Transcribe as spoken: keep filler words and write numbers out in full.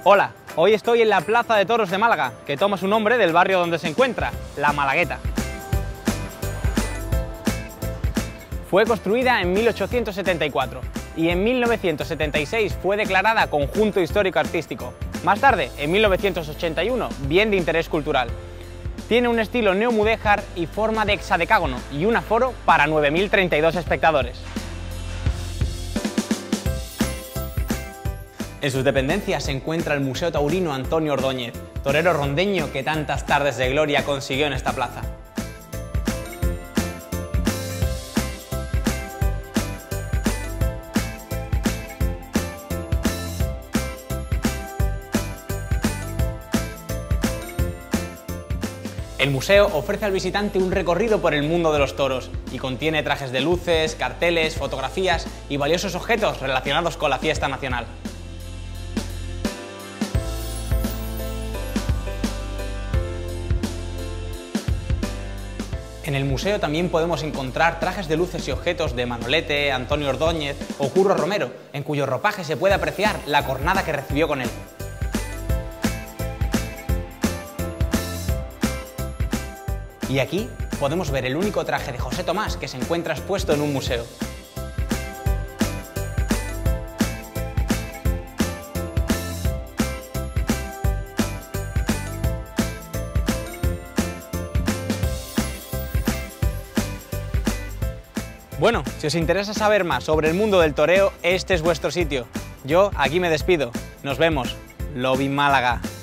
Hola, hoy estoy en la Plaza de Toros de Málaga, que toma su nombre del barrio donde se encuentra, La Malagueta. Fue construida en mil ochocientos setenta y cuatro y en mil novecientos setenta y seis fue declarada Conjunto Histórico Artístico. Más tarde, en mil novecientos ochenta y uno, Bien de Interés Cultural. Tiene un estilo neomudéjar y forma de hexadecágono y un aforo para nueve mil treinta y dos espectadores. En sus dependencias se encuentra el Museo Taurino Antonio Ordóñez, torero rondeño que tantas tardes de gloria consiguió en esta plaza. El museo ofrece al visitante un recorrido por el mundo de los toros y contiene trajes de luces, carteles, fotografías y valiosos objetos relacionados con la fiesta nacional. En el museo también podemos encontrar trajes de luces y objetos de Manolete, Antonio Ordóñez o Curro Romero, en cuyo ropaje se puede apreciar la cornada que recibió con él. Y aquí podemos ver el único traje de José Tomás que se encuentra expuesto en un museo. Bueno, si os interesa saber más sobre el mundo del toreo, este es vuestro sitio. Yo aquí me despido. Nos vemos. Lobby Málaga.